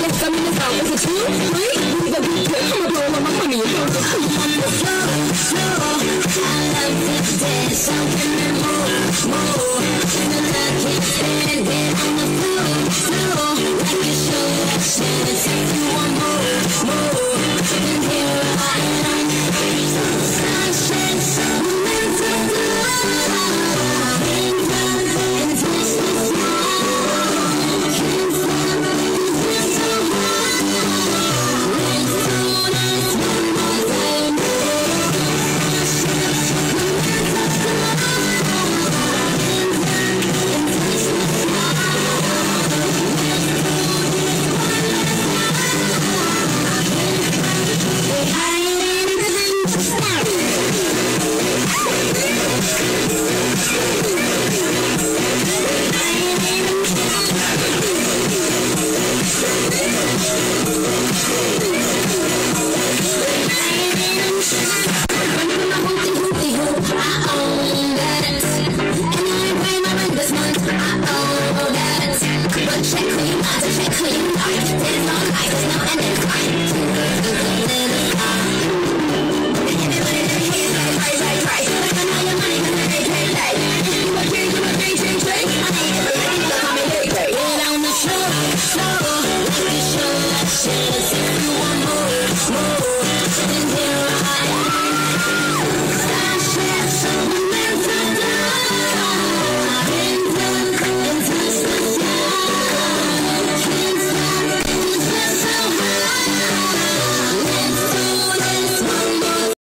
next I'm in the zone. Is it 2, 3? We the beat here. I'ma blow on my money. Slow, slow. I love to dance, so can we move, move. And the love keeps spinning, get on the floor, floor. Like a show action, if you want more, more. Then here I am. Sunshine, so meant to fly. Can't run and twist the smile. Can't stop, it's so high. Let's do this one more time. Check who you are, check who you like. There's no life, there's no ending.